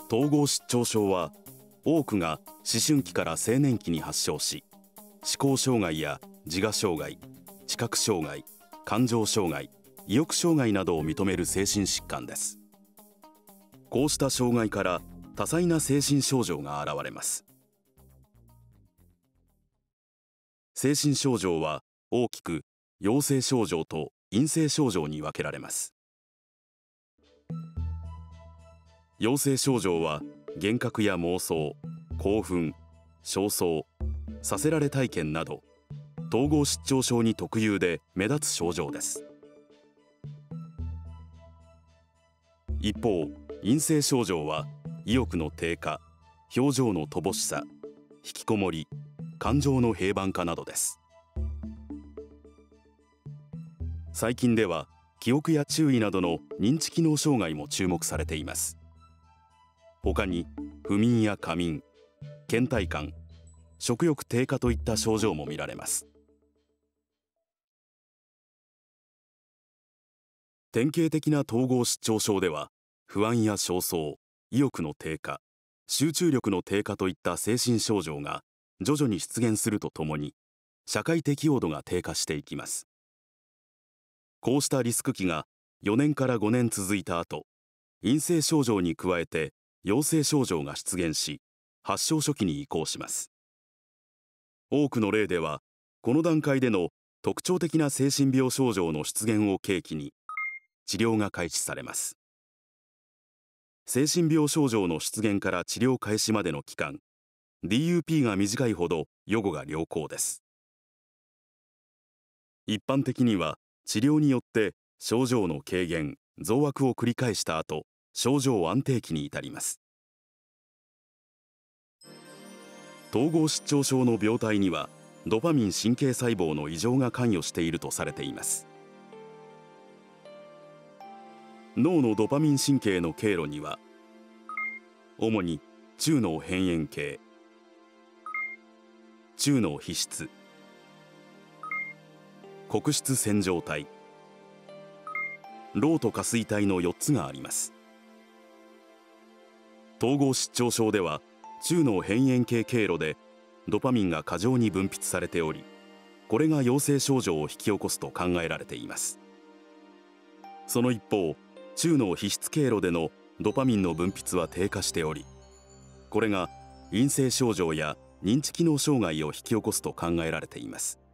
統合失調症は多くが思春期から青年期に発症し、思考障害や自我障害、知覚障害、感情障害、意欲障害などを認める精神疾患です。こうした障害から多彩な精神症状が現れます。精神症状は大きく陽性症状と陰性症状に分けられます。陽性症状は幻覚や妄想、興奮、焦燥、させられ体験など統合失調症に特有で目立つ症状です。一方、陰性症状は意欲の低下、表情の乏しさ、引きこもり、感情の平板化などです。最近では記憶や注意などの認知機能障害も注目されています。他に不眠や過眠、倦怠感、食欲低下といった症状も見られます。典型的な統合失調症では不安や焦燥、意欲の低下、集中力の低下といった精神症状が徐々に出現するとともに社会適応度が低下していきます。こうしたリスク期が4年から5年続いた後、陰性症状に加えて陽性症状が出現し、発症初期に移行します。多くの例ではこの段階での特徴的な精神病症状の出現を契機に治療が開始されます。精神病症状の出現から治療開始までの期間、DUP が短いほど予後が良好です。一般的には治療によって症状の軽減、増悪を繰り返した後、症状安定期に至ります。統合失調症の病態にはドパミン神経細胞の異常が関与しているとされています。脳のドパミン神経の経路には主に中脳辺縁系、中脳皮質、黒質線条体、ロート下垂体の4つがあります。統合失調症では中脳辺縁系経路でドパミンが過剰に分泌されており、これが陽性症状を引き起こすと考えられています。その一方、中脳皮質経路でのドパミンの分泌は低下しており、これが陰性症状や認知機能障害を引き起こすと考えられています。